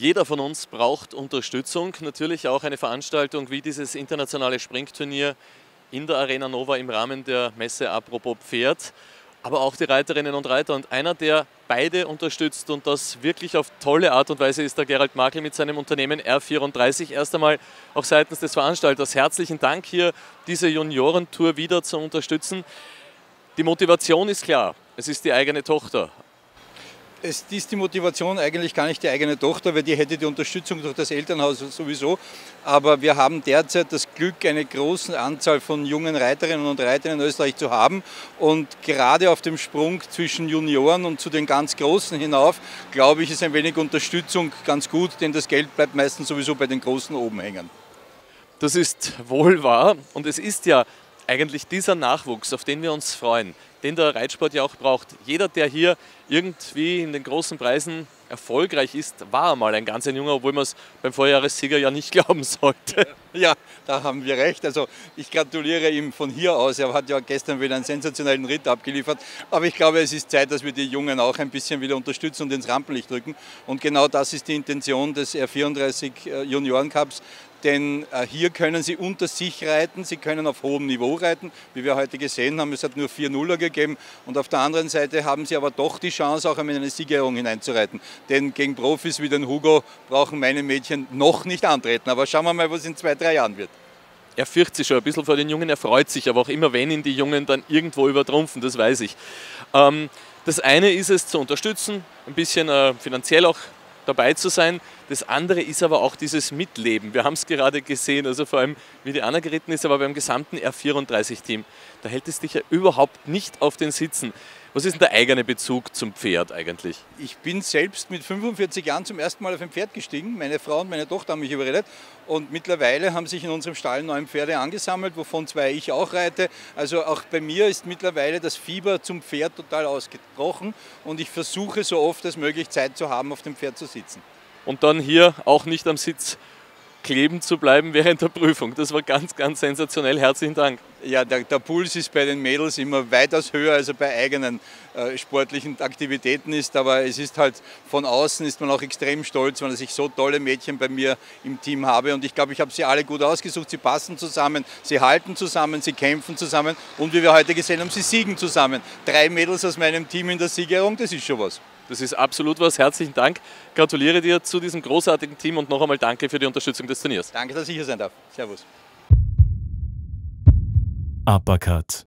Jeder von uns braucht Unterstützung, natürlich auch eine Veranstaltung wie dieses internationale Springturnier in der Arena Nova im Rahmen der Messe Apropos Pferd, aber auch die Reiterinnen und Reiter. Und einer, der beide unterstützt und das wirklich auf tolle Art und Weise, ist der Gerald Makel mit seinem Unternehmen R34. Erst einmal auch seitens des Veranstalters herzlichen Dank, hier diese Juniorentour wieder zu unterstützen. Die Motivation ist klar, es ist die eigene Tochter. Es ist die Motivation eigentlich gar nicht die eigene Tochter, weil die hätte die Unterstützung durch das Elternhaus sowieso. Aber wir haben derzeit das Glück, eine große Anzahl von jungen Reiterinnen und Reitern in Österreich zu haben. Und gerade auf dem Sprung zwischen Junioren und zu den ganz Großen hinauf, glaube ich, ist ein wenig Unterstützung ganz gut, denn das Geld bleibt meistens sowieso bei den Großen oben hängen. Das ist wohl wahr und es ist ja eigentlich dieser Nachwuchs, auf den wir uns freuen, den der Reitsport ja auch braucht. Jeder, der hier irgendwie in den großen Preisen erfolgreich ist, war einmal ein ganz junger, obwohl man es beim Vorjahressieger ja nicht glauben sollte. Ja, da haben wir recht. Also ich gratuliere ihm von hier aus. Er hat ja gestern wieder einen sensationellen Ritt abgeliefert. Aber ich glaube, es ist Zeit, dass wir die Jungen auch ein bisschen wieder unterstützen und ins Rampenlicht drücken. Und genau das ist die Intention des R34 Juniorencups. Denn hier können sie unter sich reiten, sie können auf hohem Niveau reiten, wie wir heute gesehen haben. Es hat nur 4 Nuller gegeben und auf der anderen Seite haben sie aber doch die Chance, auch in eine Siegerehrung hineinzureiten. Denn gegen Profis wie den Hugo brauchen meine Mädchen noch nicht antreten. Aber schauen wir mal, was in 2, 3 Jahren wird. Er fürchtet sich schon ein bisschen vor den Jungen, er freut sich, aber auch immer, wenn ihn die Jungen dann irgendwo übertrumpfen, das weiß ich. Das eine ist es zu unterstützen, ein bisschen finanziell auch dabei zu sein. Das andere ist aber auch dieses Mitleben. Wir haben es gerade gesehen, also vor allem wie die Anna geritten ist, aber beim gesamten R34-Team, da hält es dich ja überhaupt nicht auf den Sitzen. Was ist denn der eigene Bezug zum Pferd eigentlich? Ich bin selbst mit 45 Jahren zum ersten Mal auf ein Pferd gestiegen. Meine Frau und meine Tochter haben mich überredet und mittlerweile haben sich in unserem Stall 9 Pferde angesammelt, wovon 2 ich auch reite. Also auch bei mir ist mittlerweile das Fieber zum Pferd total ausgebrochen und ich versuche so oft als möglich Zeit zu haben, auf dem Pferd zu sitzen. Und dann hier auch nicht am Sitz kleben zu bleiben während der Prüfung. Das war ganz, ganz sensationell. Herzlichen Dank. Ja, der Puls ist bei den Mädels immer weitaus höher, als er bei eigenen sportlichen Aktivitäten ist. Aber es ist halt, von außen ist man auch extrem stolz, weil ich so tolle Mädchen bei mir im Team habe. Und ich glaube, ich habe sie alle gut ausgesucht. Sie passen zusammen, sie halten zusammen, sie kämpfen zusammen. Und wie wir heute gesehen haben, sie siegen zusammen. 3 Mädels aus meinem Team in der Siegerehrung, das ist schon was. Das ist absolut was. Herzlichen Dank. Gratuliere dir zu diesem großartigen Team und noch einmal danke für die Unterstützung des Turniers. Danke, dass ich hier sein darf. Servus. Uppercut.